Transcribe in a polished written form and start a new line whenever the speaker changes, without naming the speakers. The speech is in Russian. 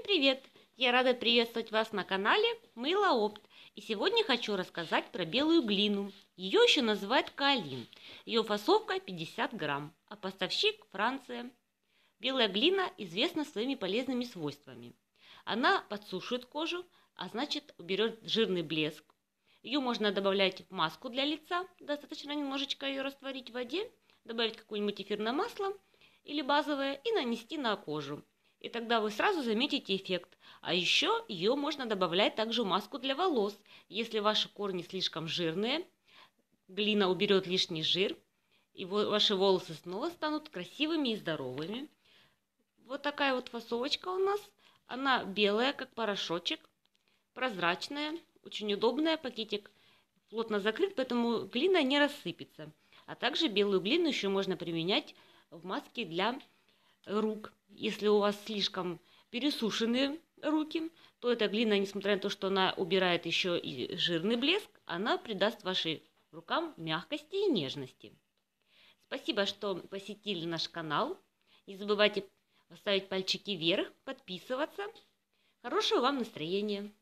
Привет! Я рада приветствовать вас на канале Мыло Опт. И сегодня хочу рассказать про белую глину. Ее еще называют каолин. Ее фасовка 50 грамм, а поставщик Франция. Белая глина известна своими полезными свойствами. Она подсушивает кожу, а значит уберет жирный блеск. Ее можно добавлять в маску для лица. Достаточно немножечко ее растворить в воде, добавить какое-нибудь эфирное масло или базовое и нанести на кожу. И тогда вы сразу заметите эффект. А еще ее можно добавлять также в маску для волос. Если ваши корни слишком жирные, глина уберет лишний жир, и ваши волосы снова станут красивыми и здоровыми. Вот такая вот фасовочка у нас. Она белая, как порошочек, прозрачная, очень удобная. Пакетик плотно закрыт, поэтому глина не рассыпется. А также белую глину еще можно применять в маске для рук. Если у вас слишком пересушенные руки, то эта глина, несмотря на то, что она убирает еще и жирный блеск, она придаст вашим рукам мягкости и нежности. Спасибо, что посетили наш канал. Не забывайте ставить пальчики вверх, подписываться. Хорошего вам настроения!